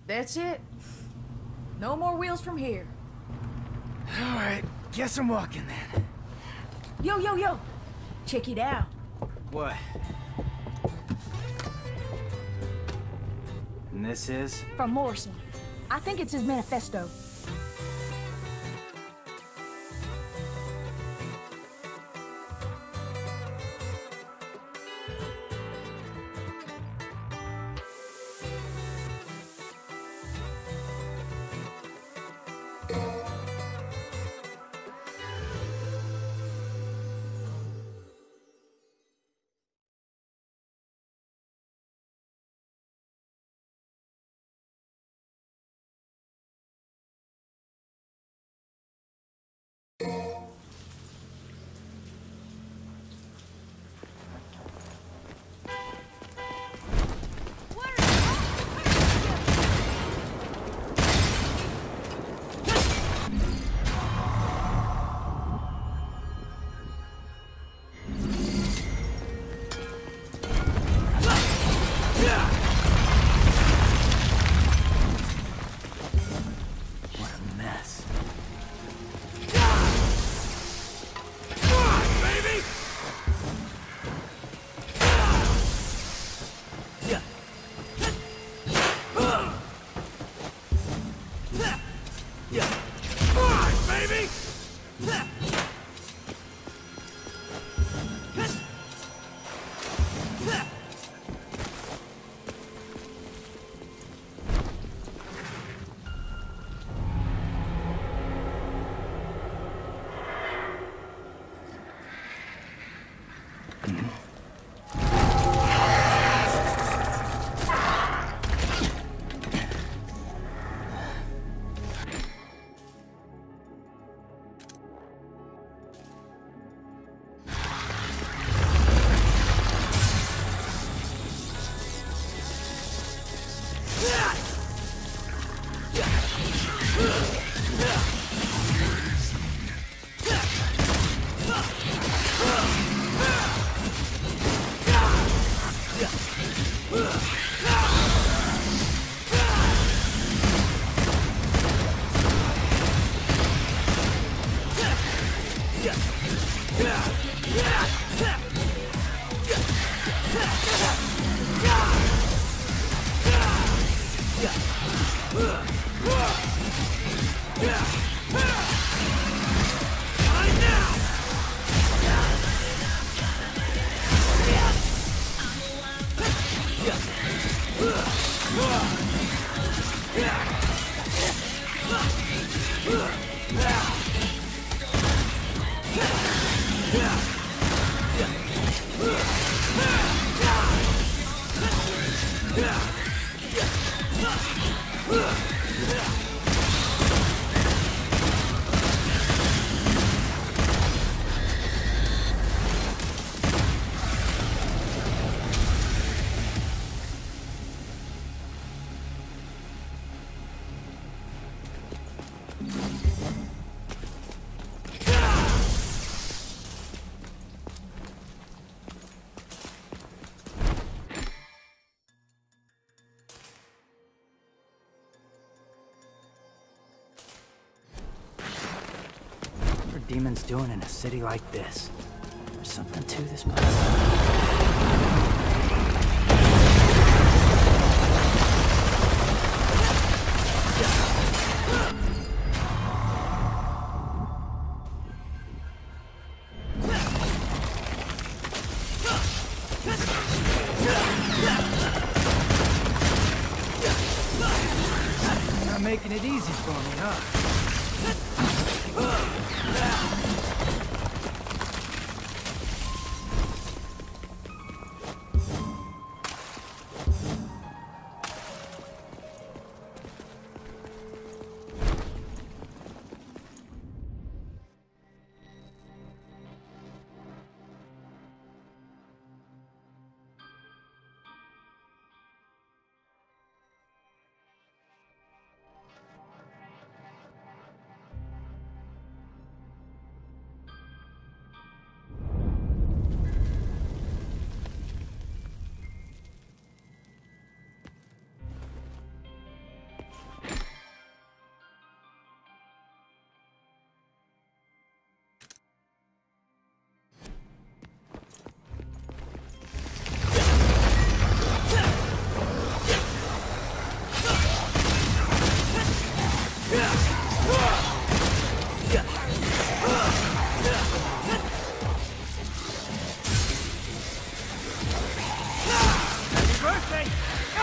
That's it. No more wheels from here. Alright, guess I'm walking then. Yo, yo, yo! Check it out. What? And this is? From Morrison. I think it's his manifesto. What are demons doing in a city like this? There's something to this place. Not making it easy for me, huh?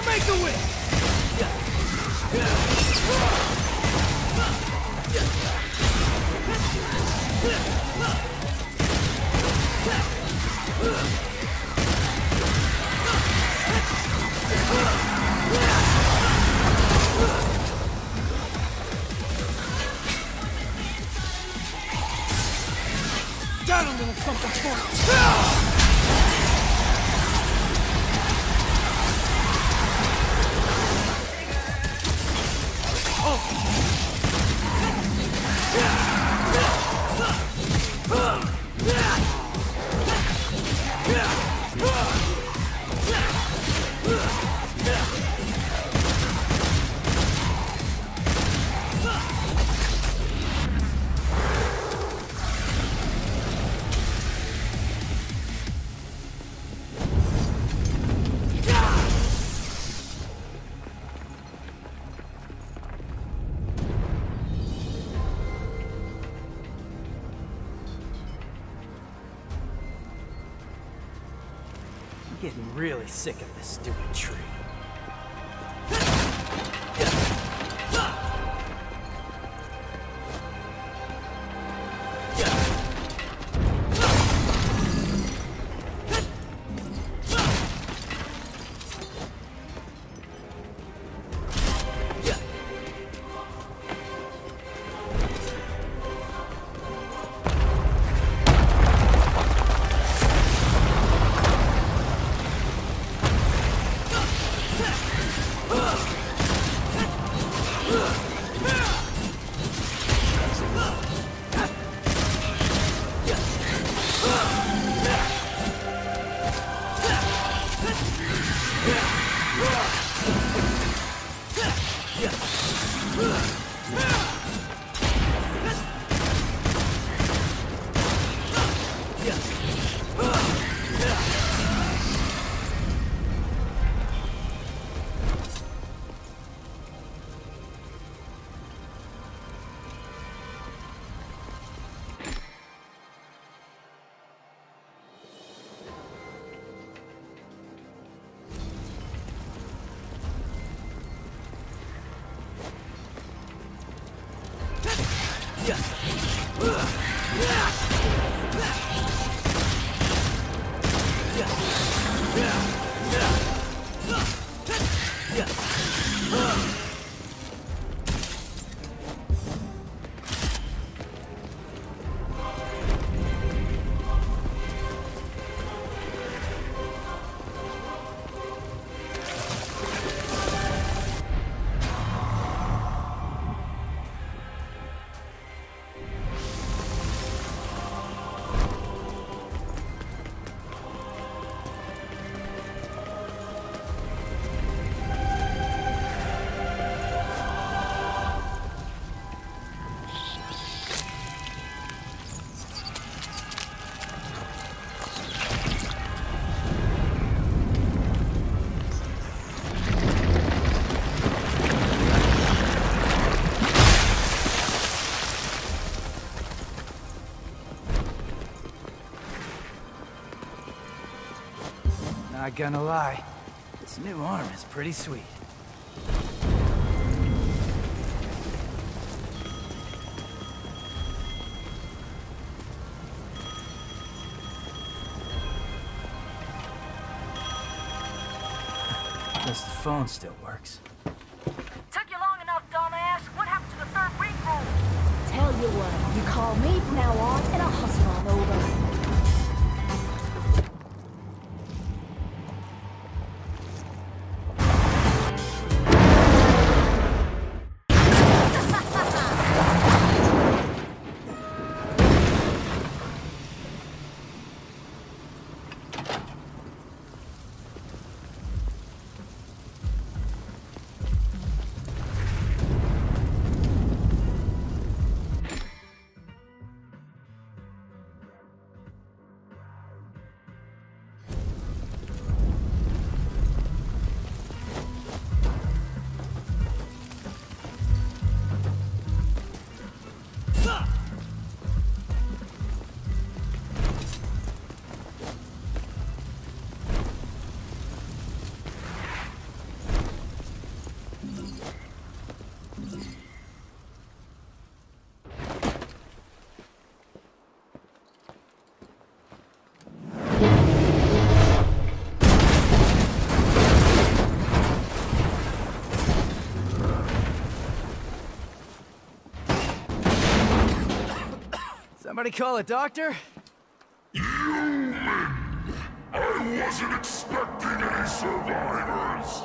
I'll make the whip! Got a little something for you! Getting really sick of this stupid tree. Not gonna lie, this new arm is pretty sweet. Guess the phone still works. Took you long enough, dumbass. What happened to the third ring room? Tell you what, you call me from now on, and I'll hustle on over. Somebody call a doctor? I wasn't expecting any survivors.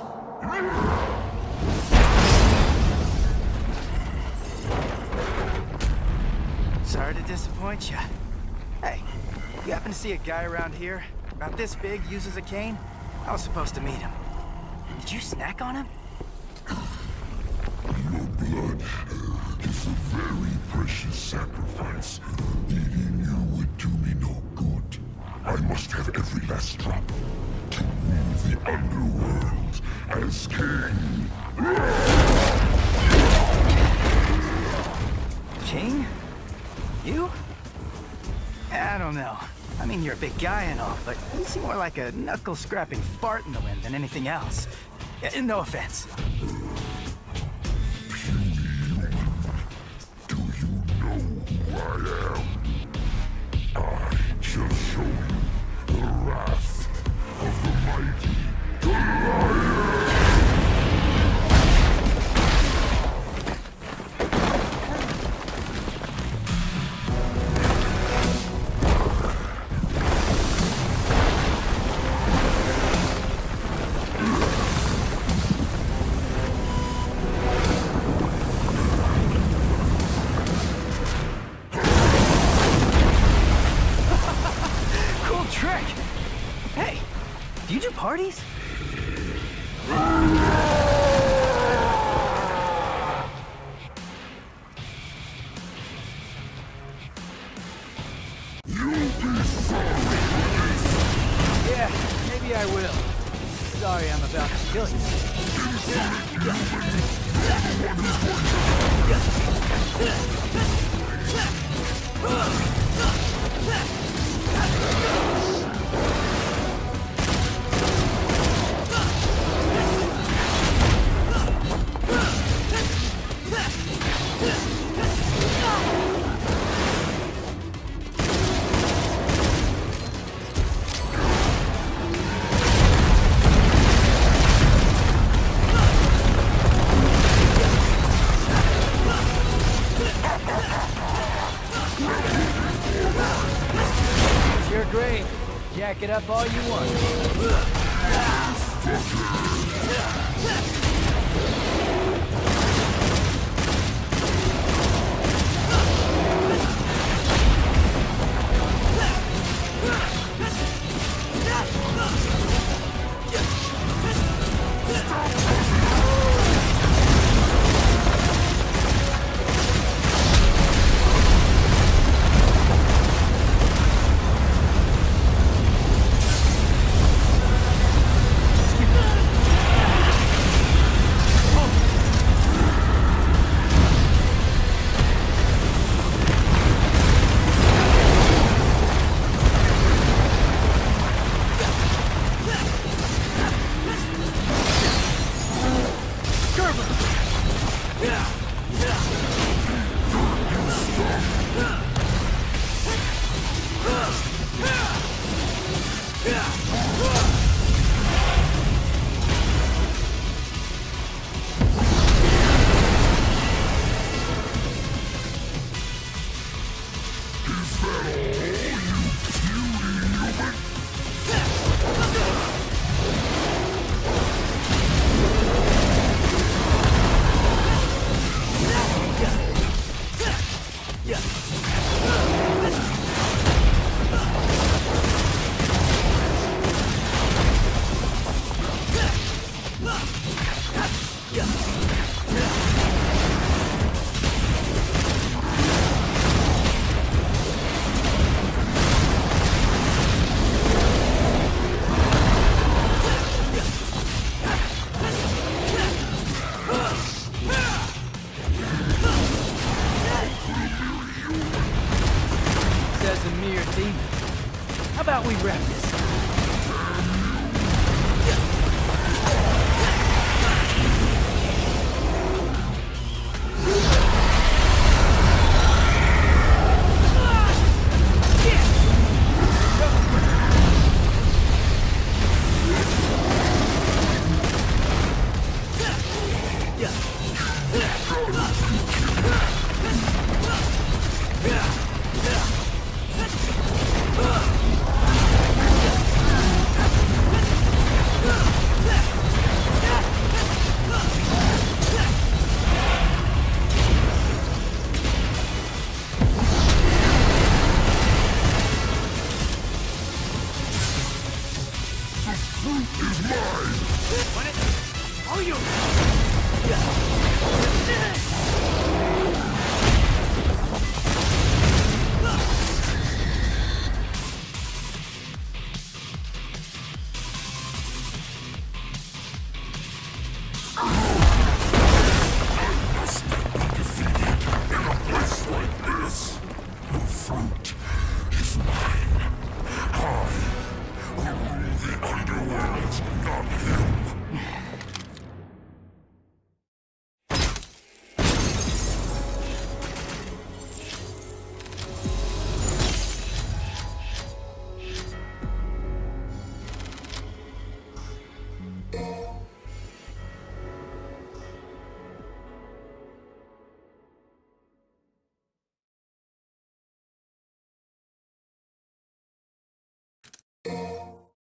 Sorry to disappoint you. Hey, you happen to see a guy around here? About this big, uses a cane? I was supposed to meet him. Did you snack on him? Your blood is a very precious sacrifice. Eating you would do me no good. I must have every last drop to rule the underworld as king. King? You? I don't know. I mean, you're a big guy and all, but you seem more like a knuckle-scrapping fart in the wind than anything else. No offense. Do you know who I am? I shall show you the wrath of the mighty Goliath. Parties? Yeah, maybe I will. Sorry I'm about to kill Jack it up all you want. fruit is mine! Oh, you!